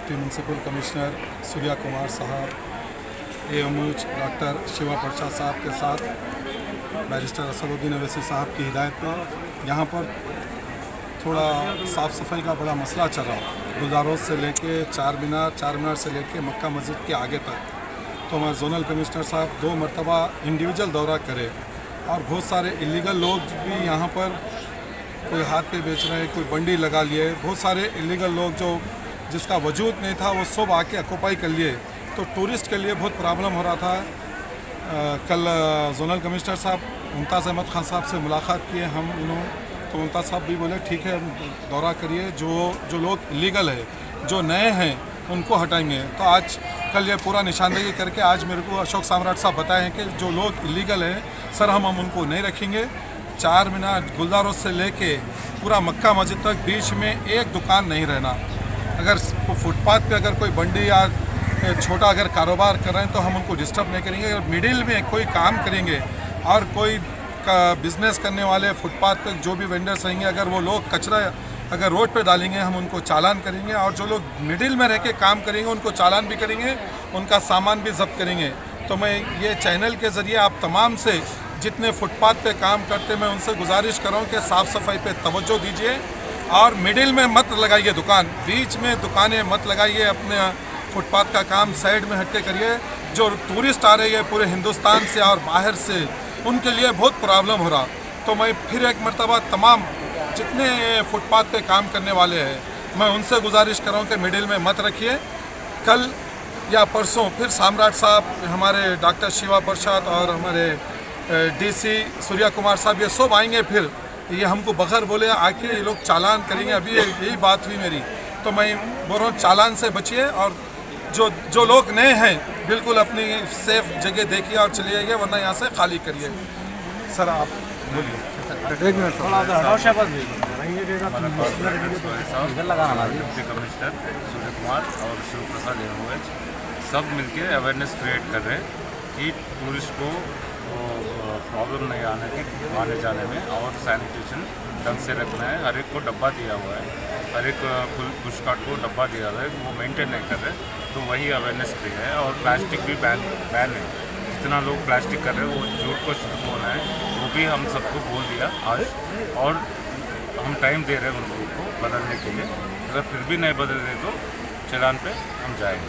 Deputy municipal commissioner Surya Kumar साहब, AMO doctor Shiva प्रसाद साहब के साथ बैरिस्टर असदुद्दीन अवैसी साहब की हिदायत पर यहाँ पर थोड़ा साफ़ सफाई का बड़ा मसला चल रहा है। गुलजार से लेके चार मीनार से लेके मक्का मस्जिद के आगे तक। तो हमारे जोनल कमिश्नर साहब 2 मरतबा इंडिविजुअल दौरा करे और बहुत सारे इलीगल लोग भी यहाँ पर कोई हाथ पे बेच रहे हैं, कोई बंडी लगा लिए, बहुत सारे इलीगल लोग जो जिसका वजूद नहीं था वो सब आके ऑक्यूपाई कर लिए। तो टूरिस्ट के लिए बहुत प्रॉब्लम हो रहा था। कल जोनल कमिश्नर साहब मुमताज़ अहमद खान साहब से मुलाकात किए हम उन्होंने, तो मुमताज़ साहब भी बोले ठीक है दौरा करिए, जो लोग इलीगल है, जो नए हैं उनको हटाएंगे। तो आज कल ये पूरा निशानदेही करके आज मेरे को अशोक सम्राट साहब बताए हैं कि जो लोग इलीगल हैं सर हम उनको नहीं रखेंगे। 4 मीनार गुलजार से लेके पूरा मक्का मस्जिद तक बीच में एक दुकान नहीं रहना। अगर फुटपाथ पे अगर कोई बंडी या छोटा अगर कारोबार कर रहे हैं तो हम उनको डिस्टर्ब नहीं करेंगे। अगर मिडिल में कोई काम करेंगे और कोई बिज़नेस करने वाले फुटपाथ पे जो भी वेंडर्स रहेंगे, अगर वो लोग कचरा अगर रोड पे डालेंगे हम उनको चालान करेंगे। और जो लोग मिडिल में रह के काम करेंगे उनको चालान भी करेंगे, उनका सामान भी जब्त करेंगे। तो मैं ये चैनल के ज़रिए आप तमाम से जितने फुटपाथ पे काम करते मैं उनसे गुजारिश कर रहा हूँ कि साफ़ सफाई पे तवज्जो दीजिए और मिडिल में मत लगाइए दुकान, बीच में दुकानें मत लगाइए। अपने फुटपाथ का काम साइड में हट के करिए। जो टूरिस्ट आ रहे हैं पूरे हिंदुस्तान से और बाहर से, उनके लिए बहुत प्रॉब्लम हो रहा। तो मैं फिर एक मरतबा तमाम जितने फुटपाथ पे काम करने वाले हैं मैं उनसे गुजारिश कर रहा हूँ कि मिडिल में मत रखिए। कल या परसों फिर सम्राट साहब, हमारे डॉक्टर शिवा प्रसाद और हमारे डीसी सूर्या कुमार साहब ये सब आएंगे। फिर ये हमको बगैर बोले आके ये लोग चालान करेंगे। अभी यही बात हुई मेरी, तो मैं बोल रहा हूँ चालान से बचिए और जो लोग नए हैं बिल्कुल अपनी सेफ जगह देखिए और चलिए, वरना यहाँ से खाली करिए। सर आप बोलिए। डिप्टी कमिश्नर सूर्य कुमार और शिव प्रसाद सब मिलके अवेयरनेस क्रिएट कर रहे हैं कि टूरिस्ट को प्रॉब्लम नहीं आने जाने में, और सैनिटेशन ढंग से रखना है। हर एक को डब्बा दिया हुआ है, हर एक पुश कार्ट को डब्बा दिया हुआ है, वो मेंटेन नहीं कर रहे, तो वही अवेयरनेस क्रिएट है। और प्लास्टिक भी बैन है। जितना लोग प्लास्टिक कर रहे हैं वो झूठ को शुरू होना है, वो भी हम सबको बोल दिया आज। और हम टाइम दे रहे हैं उन लोगों को बदलने के लिए। अगर फिर भी नहीं बदल रहे तो चलान पे हम जाएंगे।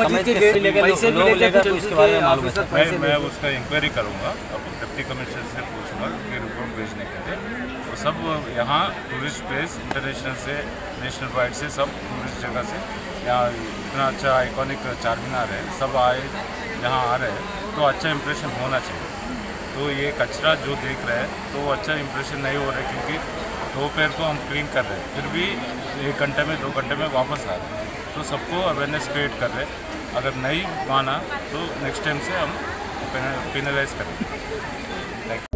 मैं उसका इंक्वायरी करूँगा, अब डिप्टी कमिश्नर से पूछूंगा कि रिपोर्ट भेजने के लिए। वो सब यहाँ टूरिस्ट प्लेस इंटरनेशनल से नेशनल वाइड से सब टूरिस्ट जगह से यहाँ इतना अच्छा आइकॉनिक 4 मीनार है, सब आए यहाँ आ रहे हैं तो अच्छा इंप्रेशन होना चाहिए। तो ये कचरा जो देख रहे हैं तो वो अच्छा इंप्रेशन नहीं हो रहा है, क्योंकि दोपहर को हम क्लीन कर रहे हैं, फिर भी 1 घंटे में 2 घंटे में वापस आ रहे हैं। तो सबको अवेयरनेस क्रिएट कर रहे हैं। अगर नहीं माना तो नेक्स्ट टाइम से हम पेनलाइज करेंगे।